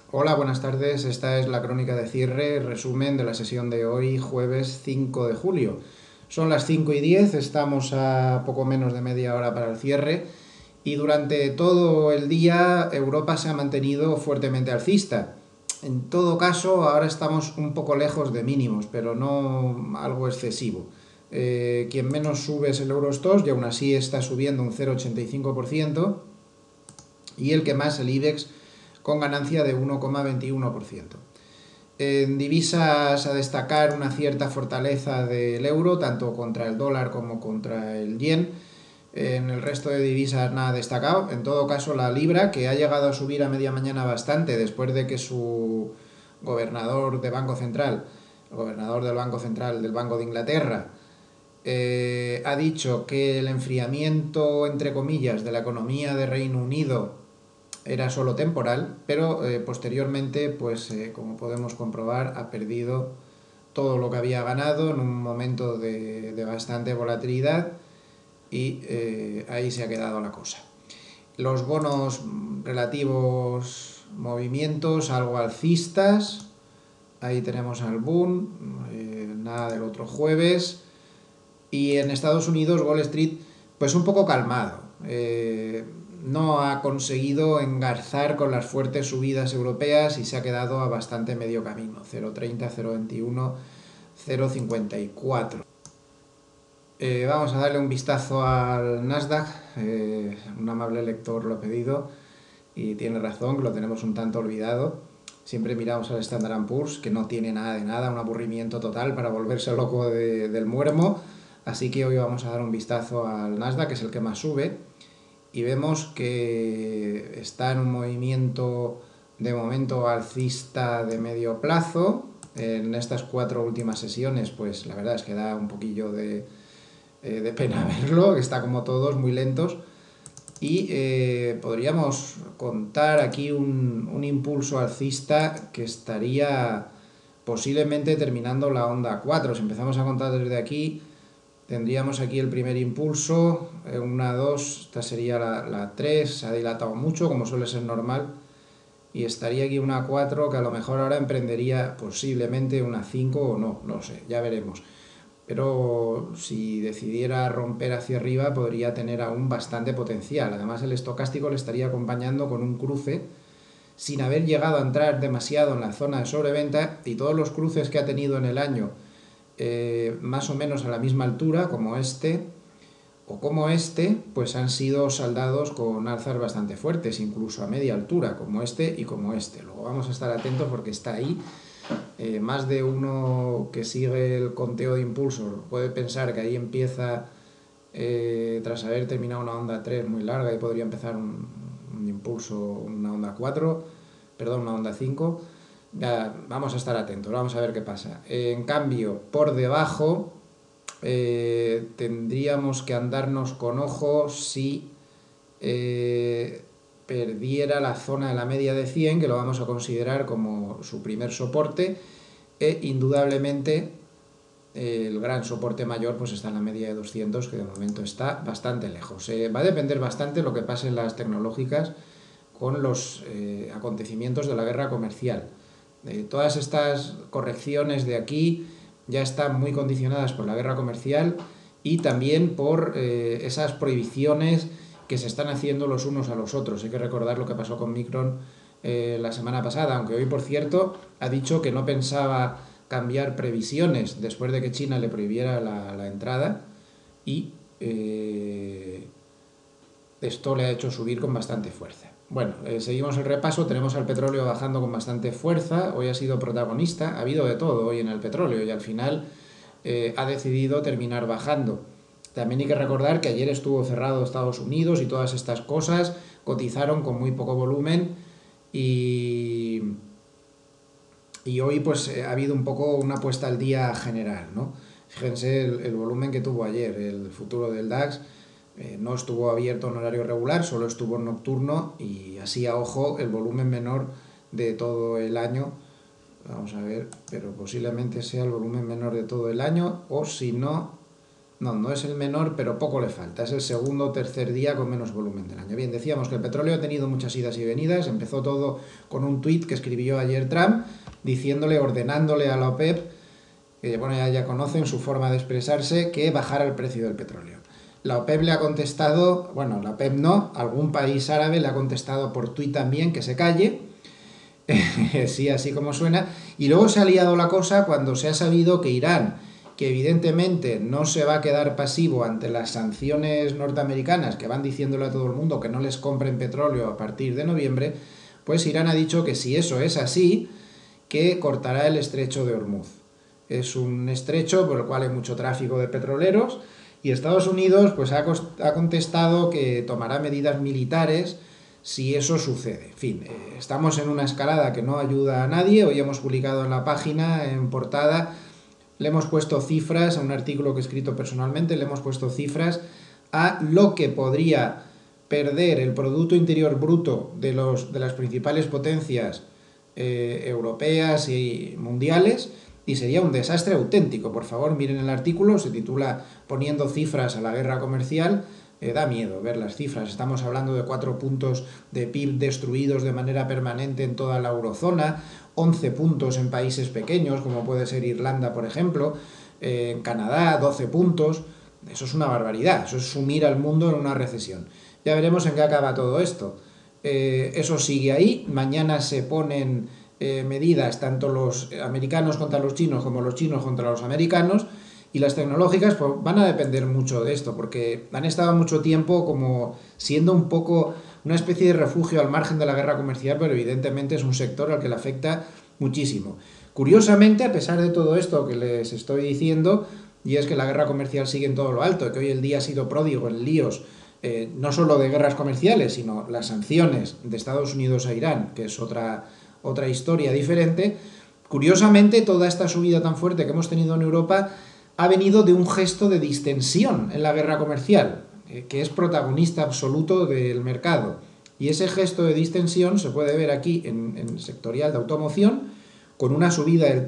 Hola, buenas tardes. Esta es la crónica de cierre, resumen de la sesión de hoy, jueves 5 de julio. Son las 5:10, estamos a poco menos de media hora para el cierre y durante todo el día Europa se ha mantenido fuertemente alcista. En todo caso, ahora estamos un poco lejos de mínimos, pero no algo excesivo. Quien menos sube es el Eurostoxx y aún así está subiendo un 0,85% y el que más, el IBEX, con ganancia de 1,21%. En divisas a destacar una cierta fortaleza del euro, tanto contra el dólar como contra el yen. En el resto de divisas nada destacado. En todo caso, la libra, que ha llegado a subir a media mañana bastante después de que su gobernador de Banco Central, el gobernador del Banco Central del Banco de Inglaterra, ha dicho que el enfriamiento, entre comillas, de la economía de Reino Unido era solo temporal, pero posteriormente, pues como podemos comprobar, ha perdido todo lo que había ganado en un momento de bastante volatilidad y ahí se ha quedado la cosa. Los bonos relativos movimientos algo alcistas, ahí tenemos al Boom, nada del otro jueves, y en Estados Unidos Wall Street pues un poco calmado. No ha conseguido engarzar con las fuertes subidas europeas y se ha quedado a bastante medio camino, 0,30, 0,21, 0,54. Vamos a darle un vistazo al Nasdaq. Un amable lector lo ha pedido y tiene razón, que lo tenemos un tanto olvidado. Siempre miramos al Standard & Poor's, que no tiene nada de nada, un aburrimiento total para volverse loco del muermo. Así que hoy vamos a dar un vistazo al Nasdaq, que es el que más sube, y vemos que está en un movimiento de momento alcista de medio plazo. En estas 4 últimas sesiones, pues la verdad es que da un poquillo de pena verlo, que está como todos muy lentos. Y podríamos contar aquí un impulso alcista que estaría posiblemente terminando la onda 4. Si empezamos a contar desde aquí, tendríamos aquí el primer impulso, una 2, esta sería la 3, se ha dilatado mucho, como suele ser normal, y estaría aquí una 4, que a lo mejor ahora emprendería posiblemente una 5 o no, no sé, ya veremos. Pero si decidiera romper hacia arriba podría tener aún bastante potencial. Además, el estocástico le estaría acompañando con un cruce sin haber llegado a entrar demasiado en la zona de sobreventa, y todos los cruces que ha tenido en el año más o menos a la misma altura, como este o como este, pues han sido saldados con alzas bastante fuertes, incluso a media altura, como este y como este. Luego vamos a estar atentos porque está ahí. Más de uno que sigue el conteo de impulsos puede pensar que ahí empieza, tras haber terminado una onda 3 muy larga, y podría empezar un impulso, una onda 4, perdón, una onda 5. Ya, vamos a estar atentos, vamos a ver qué pasa. En cambio, por debajo tendríamos que andarnos con ojo si perdiera la zona de la media de 100, que lo vamos a considerar como su primer soporte, e indudablemente el gran soporte mayor pues está en la media de 200, que de momento está bastante lejos. Va a depender bastante lo que pase en las tecnológicas con los acontecimientos de la guerra comercial. Todas estas correcciones de aquí ya están muy condicionadas por la guerra comercial y también por esas prohibiciones que se están haciendo los unos a los otros. Hay que recordar lo que pasó con Micron la semana pasada, aunque hoy, por cierto, ha dicho que no pensaba cambiar previsiones después de que China le prohibiera la entrada, y esto le ha hecho subir con bastante fuerza. Bueno, seguimos el repaso. Tenemos al petróleo bajando con bastante fuerza. Hoy ha sido protagonista, ha habido de todo hoy en el petróleo y al final ha decidido terminar bajando. También hay que recordar que ayer estuvo cerrado Estados Unidos y todas estas cosas cotizaron con muy poco volumen, y hoy pues ha habido un poco una puesta al día general, ¿no? Fíjense el volumen que tuvo ayer el futuro del DAX. No estuvo abierto en horario regular, solo estuvo en nocturno, y así a ojo el volumen menor de todo el año. Vamos a ver, pero posiblemente sea el volumen menor de todo el año, o si no, no es el menor, pero poco le falta. Es el segundo o tercer día con menos volumen del año. Bien, decíamos que el petróleo ha tenido muchas idas y venidas. Empezó todo con un tuit que escribió ayer Trump, ordenándole a la OPEP, que bueno, ya conocen su forma de expresarse, que bajara el precio del petróleo. La OPEP le ha contestado, bueno, la OPEP no, algún país árabe le ha contestado por tuit también que se calle, sí, así como suena, y luego se ha liado la cosa cuando se ha sabido que Irán, que evidentemente no se va a quedar pasivo ante las sanciones norteamericanas que van diciéndole a todo el mundo que no les compren petróleo a partir de noviembre, pues Irán ha dicho que si eso es así, que cortará el estrecho de Hormuz. Es un estrecho por el cual hay mucho tráfico de petroleros y Estados Unidos pues ha contestado que tomará medidas militares si eso sucede. En fin, estamos en una escalada que no ayuda a nadie. Hoy hemos publicado en la página, en portada, le hemos puesto cifras a un artículo que he escrito personalmente, le hemos puesto cifras a lo que podría perder el Producto Interior Bruto de las principales potencias europeas y mundiales, y sería un desastre auténtico. Por favor, miren el artículo, se titula Poniendo cifras a la guerra comercial. Da miedo ver las cifras. Estamos hablando de 4 puntos de PIB destruidos de manera permanente en toda la eurozona, 11 puntos en países pequeños, como puede ser Irlanda, por ejemplo, en Canadá, 12 puntos. Eso es una barbaridad, eso es sumir al mundo en una recesión. Ya veremos en qué acaba todo esto. Eso sigue ahí. Mañana se ponen medidas tanto los americanos contra los chinos como los chinos contra los americanos, y las tecnológicas pues, van a depender mucho de esto, porque han estado mucho tiempo como siendo un poco una especie de refugio al margen de la guerra comercial, pero evidentemente es un sector al que le afecta muchísimo. Curiosamente, a pesar de todo esto que les estoy diciendo, y es que la guerra comercial sigue en todo lo alto, que hoy el día ha sido pródigo en líos, no solo de guerras comerciales, sino las sanciones de Estados Unidos a Irán, que es otra historia diferente. Curiosamente, toda esta subida tan fuerte que hemos tenido en Europa ha venido de un gesto de distensión en la guerra comercial, que es protagonista absoluto del mercado. Y ese gesto de distensión se puede ver aquí en el sectorial de automoción, con una subida del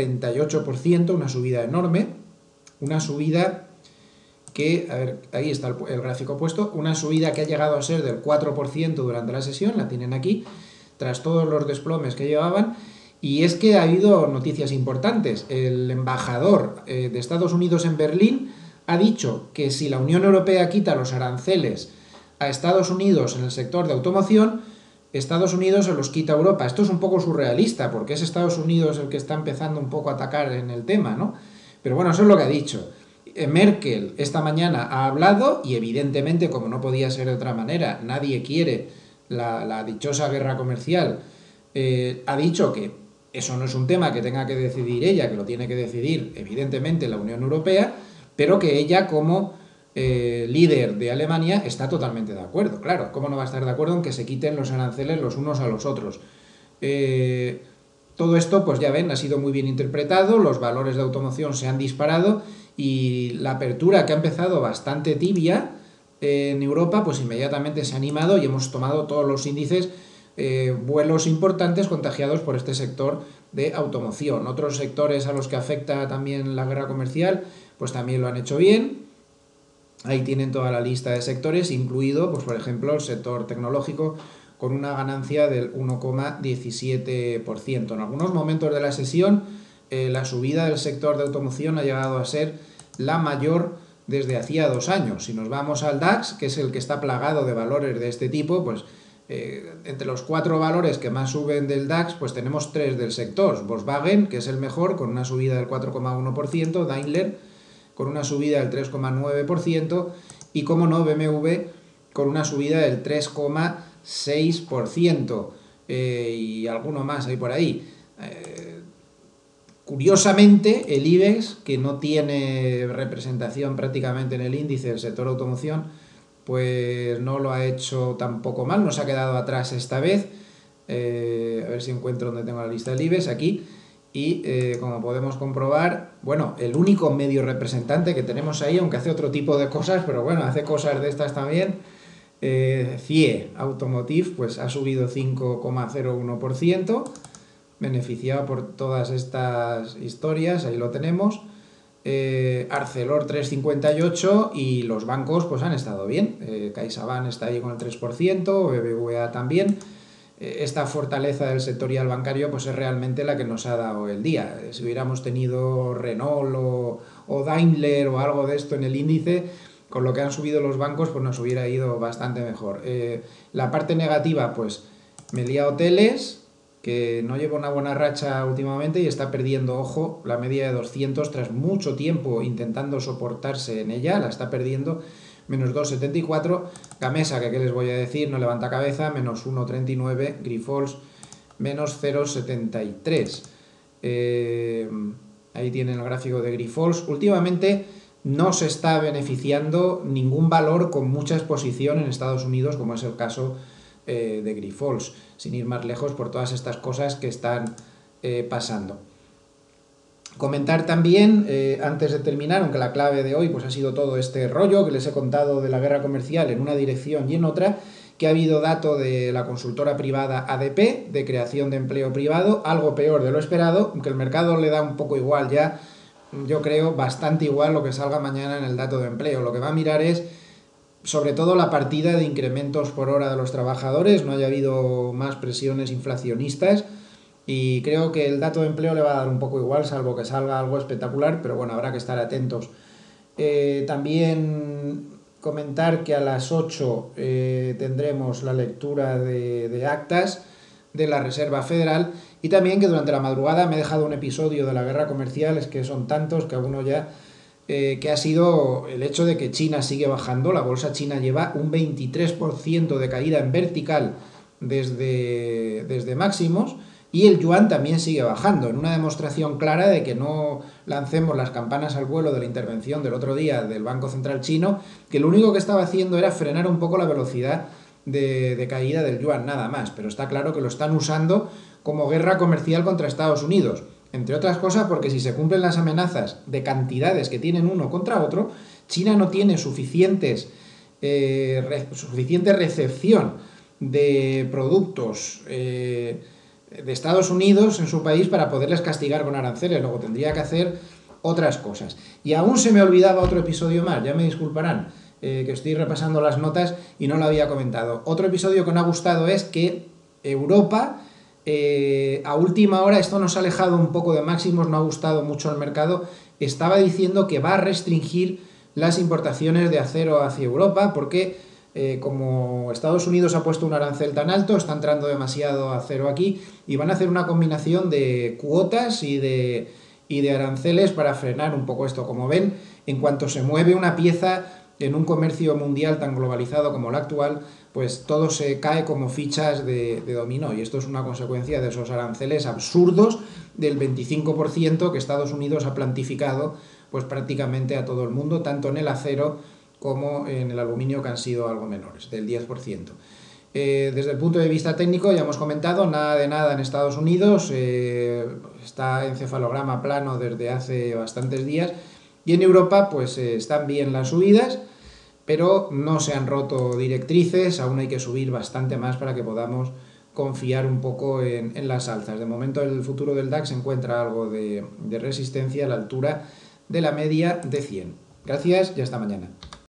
3,38%, una subida enorme, una subida que, a ver, ahí está el gráfico puesto, una subida que ha llegado a ser del 4% durante la sesión, la tienen aquí, tras todos los desplomes que llevaban. Y es que ha habido noticias importantes. El embajador de Estados Unidos en Berlín ha dicho que si la Unión Europea quita los aranceles a Estados Unidos en el sector de automoción, Estados Unidos se los quita a Europa. Esto es un poco surrealista, porque es Estados Unidos el que está empezando un poco a atacar en el tema, ¿no? Pero bueno, eso es lo que ha dicho. Merkel esta mañana ha hablado y evidentemente, como no podía ser de otra manera, nadie quiere la dichosa guerra comercial, ha dicho que eso no es un tema que tenga que decidir ella, que lo tiene que decidir evidentemente la Unión Europea, pero que ella como líder de Alemania está totalmente de acuerdo. Claro, ¿cómo no va a estar de acuerdo en que se quiten los aranceles los unos a los otros? Todo esto, pues ya ven, ha sido muy bien interpretado, los valores de automoción se han disparado y la apertura, que ha empezado bastante tibia en Europa, pues inmediatamente se ha animado y hemos tomado todos los índices, vuelos importantes contagiados por este sector de automoción. Otros sectores a los que afecta también la guerra comercial, pues también lo han hecho bien. Ahí tienen toda la lista de sectores, incluido, pues por ejemplo, el sector tecnológico, con una ganancia del 1,17%. En algunos momentos de la sesión, la subida del sector de automoción ha llegado a ser la mayor desde hacía 2 años. Si nos vamos al DAX, que es el que está plagado de valores de este tipo, pues entre los 4 valores que más suben del DAX, pues tenemos 3 del sector. Volkswagen, que es el mejor, con una subida del 4,1%, Daimler, con una subida del 3,9%, y, como no, BMW, con una subida del 3,6%, y alguno más hay por ahí. Curiosamente, el IBEX, que no tiene representación prácticamente en el índice del sector automoción, pues no lo ha hecho tampoco mal, no se ha quedado atrás esta vez. A ver si encuentro donde tengo la lista del IBEX, aquí. Y como podemos comprobar, bueno, el único medio representante que tenemos ahí, aunque hace otro tipo de cosas, pero bueno, hace cosas de estas también, CIE Automotive, pues ha subido 5,01%, beneficiado por todas estas historias, ahí lo tenemos. Arcelor 3,58 y los bancos pues han estado bien. CaixaBank está ahí con el 3%, BBVA también. Esta fortaleza del sectorial bancario pues es realmente la que nos ha dado el día. Si hubiéramos tenido Renault o Daimler o algo de esto en el índice, con lo que han subido los bancos pues nos hubiera ido bastante mejor. La parte negativa, pues Meliá Hoteles, que no lleva una buena racha últimamente y está perdiendo, ojo, la media de 200 tras mucho tiempo intentando soportarse en ella, la está perdiendo, menos 2,74. Gamesa, que qué les voy a decir, no levanta cabeza, menos 1,39. Grifols, menos 0,73. Ahí tienen el gráfico de Grifols. Últimamente no se está beneficiando ningún valor con mucha exposición en Estados Unidos, como es el caso de Grifols, sin ir más lejos por todas estas cosas que están pasando. Comentar también, antes de terminar, aunque la clave de hoy pues ha sido todo este rollo que les he contado de la guerra comercial en una dirección y en otra, que ha habido dato de la consultora privada ADP, de creación de empleo privado, algo peor de lo esperado, aunque el mercado le da un poco igual ya, yo creo bastante igual lo que salga mañana en el dato de empleo. Lo que va a mirar es sobre todo la partida de incrementos por hora de los trabajadores, no haya habido más presiones inflacionistas, y creo que el dato de empleo le va a dar un poco igual, salvo que salga algo espectacular, pero bueno, habrá que estar atentos. También comentar que a las 8 tendremos la lectura de actas de la Reserva Federal, y también que durante la madrugada me he dejado un episodio de la guerra comercial, es que son tantos que alguno ya... que ha sido el hecho de que China sigue bajando. La bolsa china lleva un 23% de caída en vertical desde máximos, y el yuan también sigue bajando, en una demostración clara de que no lancemos las campanas al vuelo de la intervención del otro día del Banco Central chino, que lo único que estaba haciendo era frenar un poco la velocidad de caída del yuan, nada más, pero está claro que lo están usando como guerra comercial contra Estados Unidos. Entre otras cosas porque si se cumplen las amenazas de cantidades que tienen uno contra otro, China no tiene suficiente recepción de productos de Estados Unidos en su país para poderles castigar con aranceles. Luego tendría que hacer otras cosas. Y aún se me olvidaba otro episodio más, ya me disculparán, que estoy repasando las notas y no lo había comentado. Otro episodio que me ha gustado es que Europa... a última hora, esto nos ha alejado un poco de máximos, no ha gustado mucho al mercado, estaba diciendo que va a restringir las importaciones de acero hacia Europa porque como Estados Unidos ha puesto un arancel tan alto, está entrando demasiado acero aquí y van a hacer una combinación de cuotas y de aranceles para frenar un poco esto. Como ven, en cuanto se mueve una pieza en un comercio mundial tan globalizado como el actual, pues todo se cae como fichas de dominó, y esto es una consecuencia de esos aranceles absurdos del 25% que Estados Unidos ha plantificado pues prácticamente a todo el mundo, tanto en el acero como en el aluminio, que han sido algo menores, del 10%. Desde el punto de vista técnico, ya hemos comentado, nada de nada en Estados Unidos, está en cefalograma plano desde hace bastantes días, y en Europa pues están bien las subidas, pero no se han roto directrices, aún hay que subir bastante más para que podamos confiar un poco en las alzas. De momento el futuro del DAX encuentra algo de resistencia a la altura de la media de 100. Gracias y hasta mañana.